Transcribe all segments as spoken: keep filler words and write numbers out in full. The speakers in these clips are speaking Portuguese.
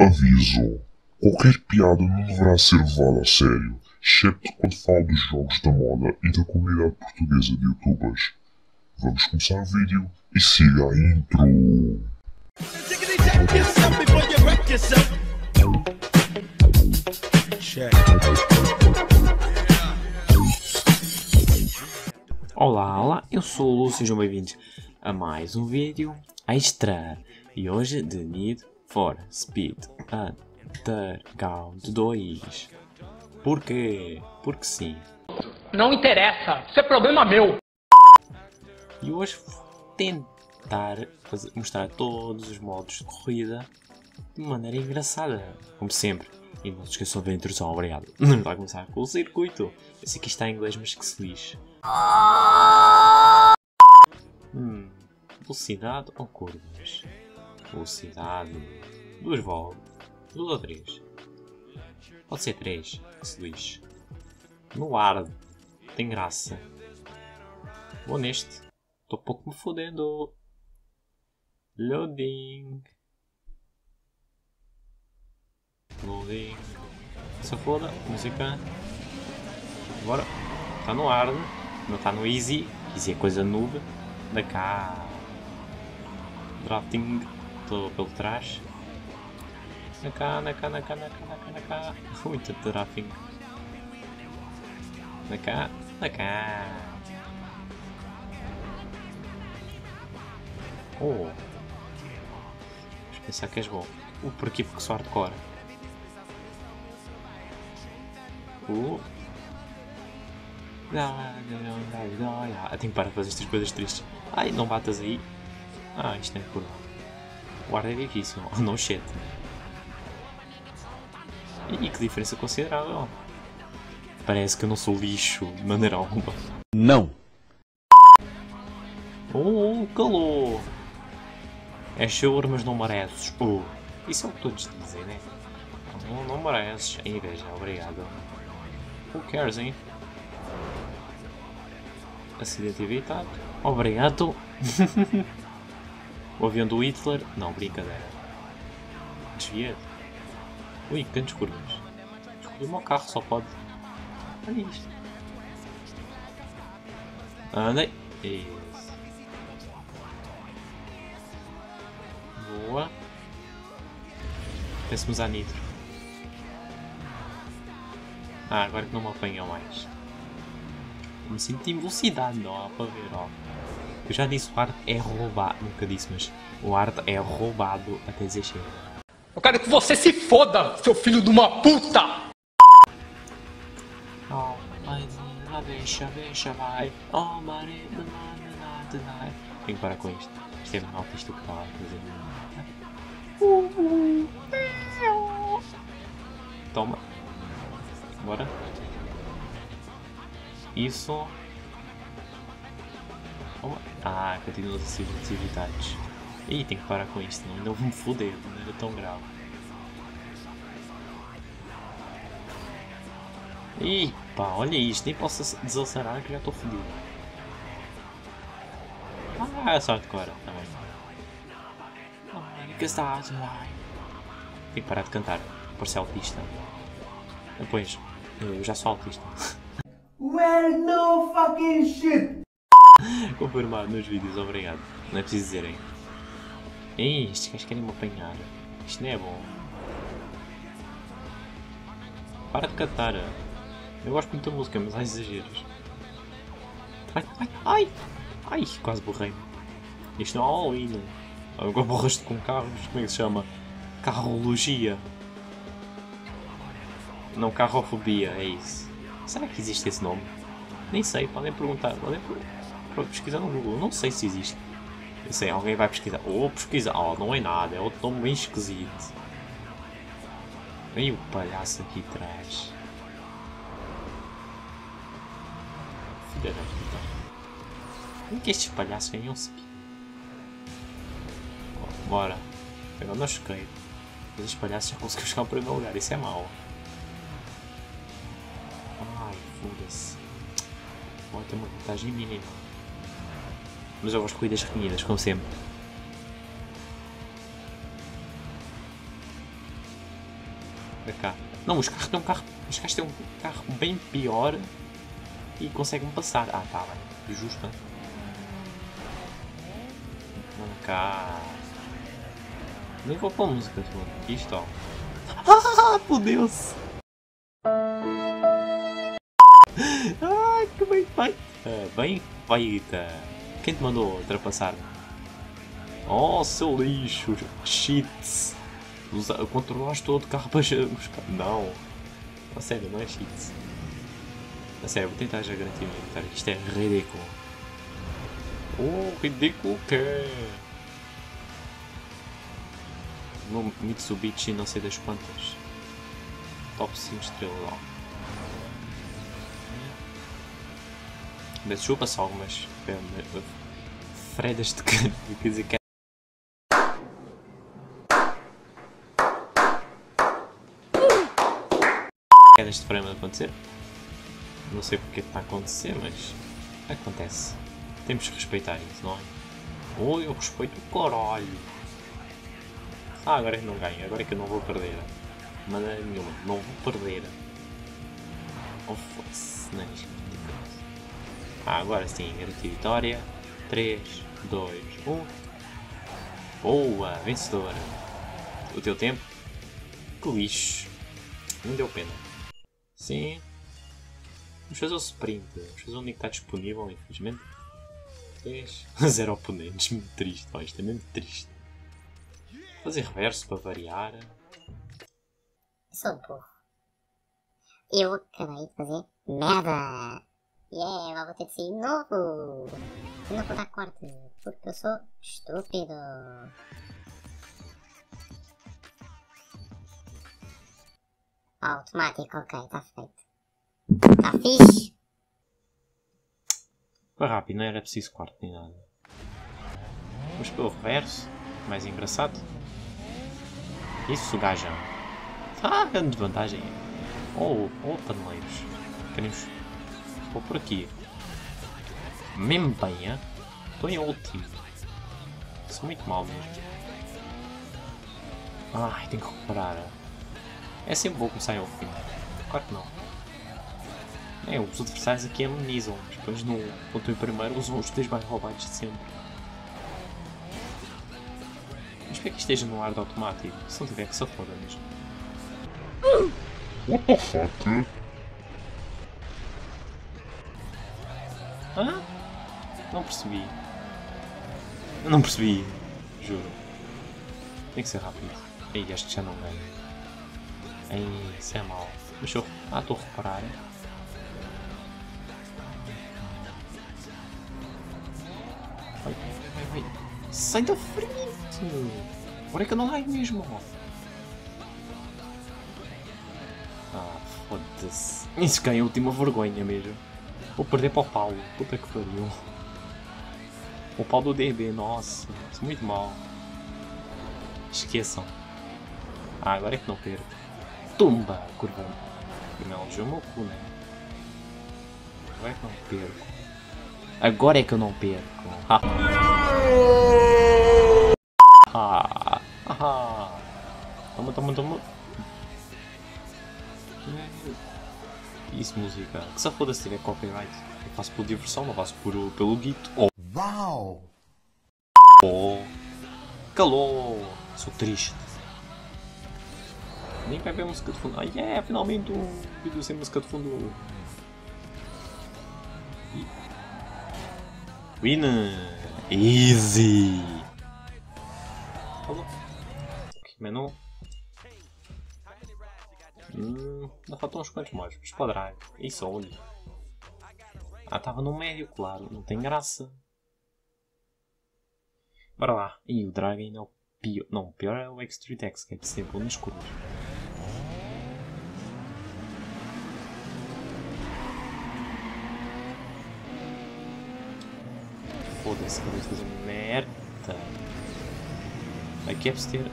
Aviso: qualquer piada não deverá ser levada a sério, excepto quando falo dos jogos da moda e da comunidade portuguesa de youtubers. Vamos começar o vídeo e siga a intro. Olá, olá, eu sou o Lúcio e sejam bem-vindos a mais um vídeo extra. E hoje de Need for Speed Underground dois. Porquê? Porque sim. Não interessa, isso é problema meu. E hoje vou tentar fazer, mostrar todos os modos de corrida de maneira engraçada, como sempre. E não se esqueçam de ver a introdução, obrigado. Vai começar com o circuito. Eu sei que isto está em inglês, mas que se lixe. Hum, velocidade ou curvas? Velocidade. Duas voltas. Duas ou três? Pode ser três, que se lixe. No hard. Tem graça. Vou neste. Estou pouco me fodendo. Loading. Loading. Se foda, música. Bora. Está no hard. Não está no easy. Easy é coisa noob. Da cá. Drafting. Estou pelo trás. Na cá, na cá, na cá, na cá, na cá, na cá. Muito drafting. Na cá, na cá. Oh. Vamos pensar que és bom. O porquê porque sou hardcore. Uh. Eu tenho que parar de fazer estas coisas tristes. Ai, não batas aí. Ah, isto não é curva. O ar é difícil. Oh, não shit. E que diferença considerável. Parece que eu não sou lixo de maneira alguma. Não. Oh, calor. É choro, mas não mereces. Oh, isso é o que todos dizem, né? Não, não mereces. Em inveja, obrigado. Who cares, hein? Acidente evitado. Obrigado. O avião do Hitler. Não, brincadeira. Desviado. Ui, cantos curvas. Escolhi o meu carro, só pode. Olha isto. Andei. Isso. Boa. Penso-me usar nitro. Ah, agora que não me apanham mais. Me sinto em velocidade, não há para ver, ó. Eu já disse o arte é roubado. Nunca disse, mas o arte é roubado até dizer chega. Eu quero que você se foda, seu filho de uma puta! Oh, vai, deixa, deixa, vai. Oh, marido, nada, tenho que parar com isto. Isto é muito autista que está a fazer. Toma. Bora. Isso. Toma. Ah, continua as atividades. Ih, tem que parar com isto, não, ainda vou me foder, não era tão grave. Ih, pá, olha isto, nem posso desacelerar que já estou fodido. Ah, é sorte agora, também. Ai, que está a Tem que parar de cantar, por ser autista. Depois, eu já sou autista. Well, no fucking shit! Confirmado nos vídeos, obrigado. Não é preciso dizerem. Ei, estes gajos querem me apanhar. Isto não é bom. Para de cantar. Eu gosto muito da música, mas há exageros. Ai, ai, ai! Ai, quase borrei-me. Isto não é all-in. Agora borraste com carros, como é que se chama? Carrologia. Não, carrofobia, é isso. Será que existe esse nome? Nem sei, podem perguntar. Podem pesquisar no Google, não sei se existe. Eu sei, alguém vai pesquisar. Oh, pesquisa. Oh, não é nada, é outro nome bem esquisito. Vem o palhaço aqui atrás. Filha da puta. Como que estes palhaços ganham speed? Oh, bora. Agora não choquei. Mas os palhaços já conseguiram chegar ao primeiro lugar, isso é mau. Ai, foda-se. Vai ter uma vantagem mínima. Mas eu gosto de corridas renhidas, como sempre. Para cá. Não, os carros têm um carro. Os carros têm um carro bem pior e conseguem passar. Ah, tá bem. Justo, hein? Vamos cá. Nem vou pôr música toda. Isto, ó. Ah, fodeu-se! Ah, que bem feito! Uh, bem feita! Quem te mandou ultrapassar-me? Oh, seu lixo! Cheats! Usa, controlaste todo o carro para buscar. Não! A sério, não é cheats. A sério, vou tentar já garantir minha vitória. Isto é ridículo. Oh, ridículo que é! No Mitsubishi não sei das quantas. Top cinco estrelas lá. Deixa eu passar algumas fredas de cano. Quer dizer que é deste frame a acontecer. Não sei porque está a acontecer, mas acontece. Temos que respeitar isso, não é? Oh, eu respeito o caralho. Ah, agora é que não ganho, agora é que eu não vou perder. De maneira nenhuma, não vou perder. Oh, foda-se, não é isto. Ah, agora sim, garantir vitória. três, dois, um. Boa, vencedora. O teu tempo? Que lixo. Não deu pena. Sim. Vamos fazer o sprint. Vamos fazer o único que está disponível, infelizmente. três. Zero oponentes. Muito triste, pá. Isto é mesmo triste. Fazer reverso para variar. Sou burro. Eu acabei de fazer merda. Yeah, agora vou ter de sair de novo. Eu não vou dar corte, porque eu sou estúpido. Automático, ok, está feito. Está fixe. Foi rápido, não era preciso corte nem nada. Vamos pelo reverso, mais engraçado. Isso, gaja. Ah, grande vantagem. Oh, oh, paneleiros. Queremos. Vou por aqui. Mesmo bem, hein? Estou em último. Isso é muito mal mesmo. Ai, tenho que recuperar. É sempre bom começar ao fim. Claro que não. É, os adversários aqui amenizam, mas depois no ponto em primeiro usam os dois mais roubados de sempre. Mas que é que esteja no ar de automático? Se não tiver que se foda mesmo. What the fuck? Ah? Não percebi. Eu não percebi. Juro. Tem que ser rápido. Ei, acho que já não ganho. Ei, isso é mau. Deixa eu... Ah, estou a reparar. Vai, vai, vai. Sai da frente! Agora é que eu não ganho mesmo. Ah, foda-se. Isso ganha a última vergonha mesmo. Vou perder para o Paulo. Puta que pariu. O Paulo do D B, nossa. Isso é muito mal. Esqueçam. Ah, agora é que não perco. Tumba! Curva. Não, elogiou o meu cu, né? Agora é que não perco. Agora é que eu não perco. Ah. Ah. Ah. Toma, toma, toma. Isso, música. Que se foda se tiver copyright. Eu faço por diversão, não faço por, pelo guito. Oh. Uau! Oh. Calou. Sou triste. Nem vai ver música de fundo. Ah, yeah, finalmente um vídeo sem música de fundo. Winner! Easy! Falou. Aqui, menu. Hum, ainda faltam uns quantos mais. Espadrar. Isso, olha. Ah, estava no médio, claro. Não tem graça. Bora lá. E o Dragon é o pior. Não, o pior é o Extreme X, que é de sempre nas curvas. Foda-se, que eu vou fazer merda. Aqui é preciso ter.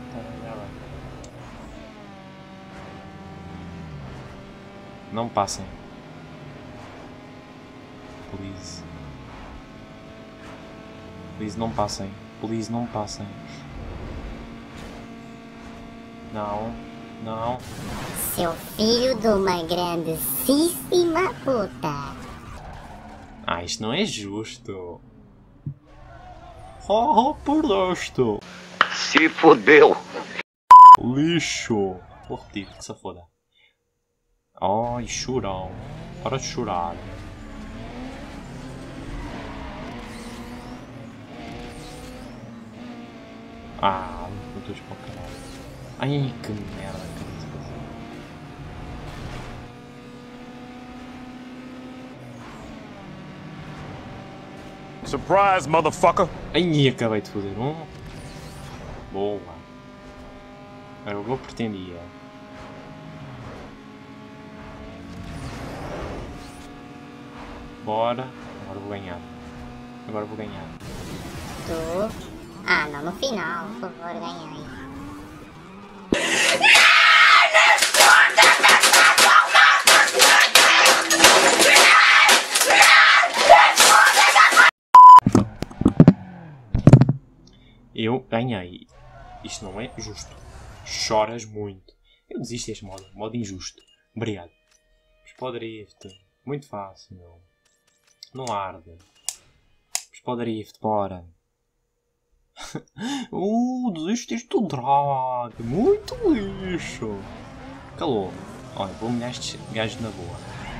Não passem. Please. Please, não passem. Please, não passem. Não. Não. Seu filho de uma grandíssima puta. Ah, isto não é justo. Oh, perdeste. Se fodeu. Lixo. Vou repetir, que se foda. Ai, chorão. Para de chorar. Ah, não estou para o caralho. Ai, que merda que eu fazer. Surprise, motherfucker! Ai, acabei de foder um. Boa. Era o que eu pretendia. Bora. Agora vou ganhar. Agora vou ganhar. Tu... Ah, não, no final, por favor, ganha aí. Eu ganhei. Isto não é justo. Choras muito. Eu desisto deste modo. Modo injusto. Obrigado. Mas para o drift. Muito fácil. Não arde. Mas para o drift, bora. uh, desististe do drag. Muito lixo. Calou. Olha, vou humilhar estes gajos na boa.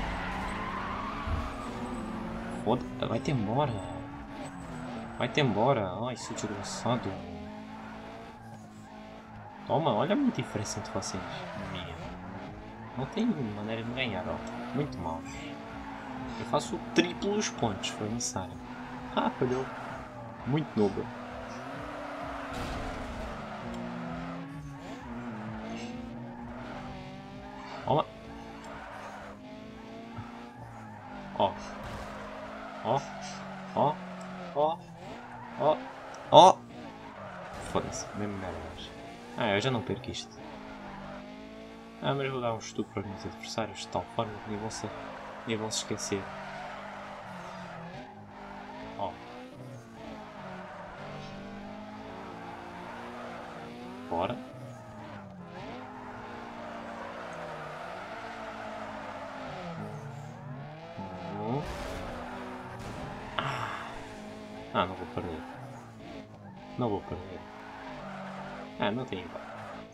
Foda. Vai-te embora. Vai-te embora. Ai, seu desgraçado. Toma, olha a minha diferença entre vocês. Minha. Não tem maneira de ganhar, ó. Muito maus. Eu faço o triplo dos pontos, foi necessário. Ah, falhou. Muito nobre. Toma. Ó. Ó. Ó. Ó. Ó. Ó. Foda-se, mesmo merda. Ah, eu já não perco isto. Ah, mas eu vou dar um estupro aos meus adversários de tal forma que nem vão se, nem vão se esquecer. Ó. Bora. Hum. Ah, não vou perder. Não vou perder. Ah, não tem igual.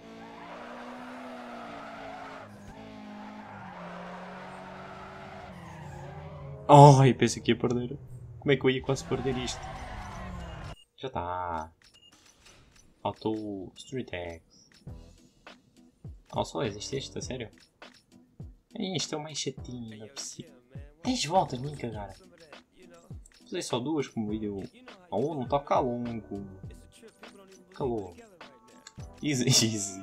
Oh, eu pensei que ia perder. Como é que eu ia quase perder isto? Já está. Faltou o Street X. Oh, só existe este, a sério? Isto é o mais chatinho, não é possível. dez voltas, nem cagar. Fazer só duas como vídeo. Oh, não está cá longo. Calou. Easy, easy.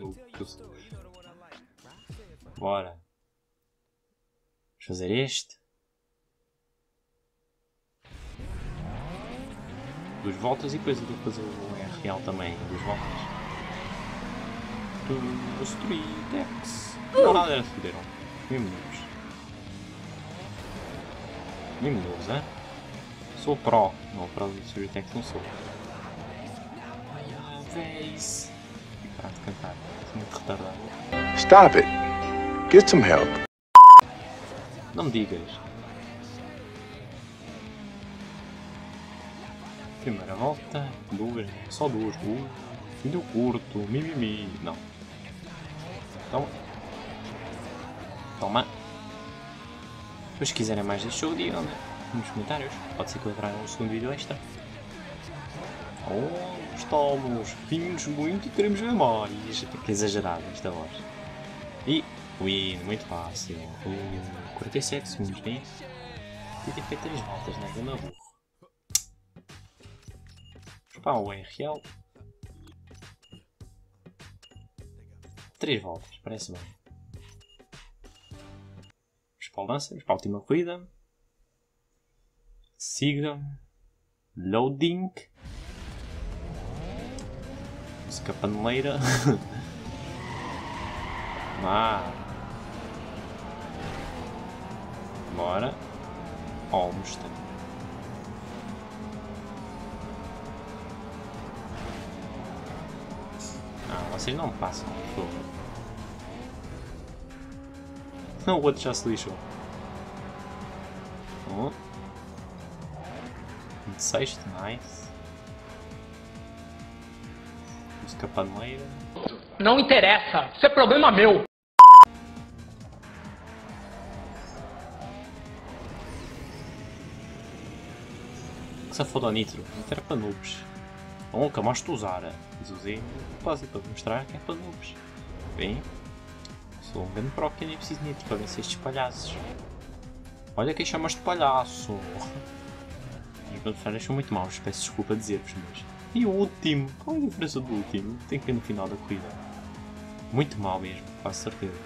Bora. Vamos fazer este. Duas voltas e depois eu vou fazer o R real também. Duas voltas. Do Street X. Não, nada era fuderam. Mesmo novos. Mesmo novos, hein? Sou pro. Não, pro do Street X não sou. Vez. E parar de cantar. Sou muito retardado. Stop it. Get some help. Não me digas. Primeira volta. Duas. Só duas. Uh. Vídeo curto. Mimimi. Não. Toma. Toma. Depois se quiserem mais deste jogo, digam nos comentários. Pode ser que eu traga um segundo vídeo extra. Oh, estamos finos muito e queremos ver mais. Que exagerado esta voz. E win, muito fácil. Uh, quarenta e sete segundos, bem? Podia ter feito três voltas, né? Ganda burro. Pá, o R L. três voltas, parece bem. Vamos para o lança, vamos para a última corrida. Siga. Loading. Música paneleira. Vá. Bora. Ó, oh, Mustang. Ah, vocês não passam, por favor. Não, o outro já se lixou. Oh. vinte e seis, nice. Música paneira. Não interessa, isso é problema meu. Que se foda o Nitro, Nitro era para noobs. Nunca mais tu usar. Mas usei um propósito para mostrar que é para noobs. Bem, sou um grande pro que nem preciso de Nitro para vencer estes palhaços. Olha quem chamas de palhaço. Os adversários são muito maus, peço desculpa a dizer-vos, mas... E o último? Qual é a diferença do último? Tem que ver no final da corrida. Muito mal mesmo, quase certeza.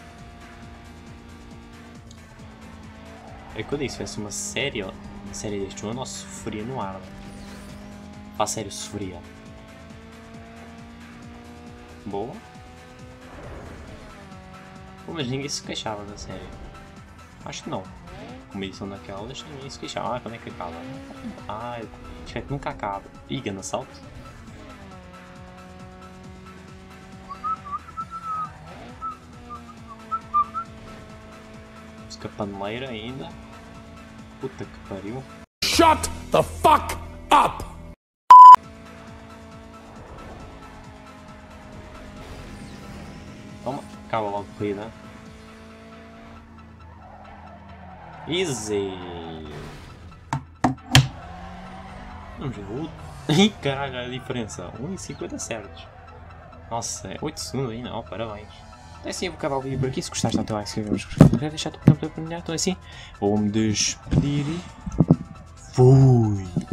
É que eu disse, se fosse uma série, uma série deste ano, eu sofria no ar. A sério, sofria. Boa. Pô, mas ninguém se queixava da série. Acho que não. Como edição daquelas, ninguém se queixava. Ah, quando é que acaba? Ah, eu espero que nunca acaba. Ih, grande assalto. Música paneleira ainda. Puta que pariu. Shut the fuck up! Toma, acaba logo a corrida. Easy! Vamos ver. Ih, caralho, a diferença. um e cinquenta certos. Nossa, é oito segundos ainda. Oh, parabéns. Então é assim, eu vou acabar o vídeo por aqui. Se gostaste, dá o teu like, se inscrever, deixar o teu botão para terminar. Então é assim, vou-me despedir e... Fui!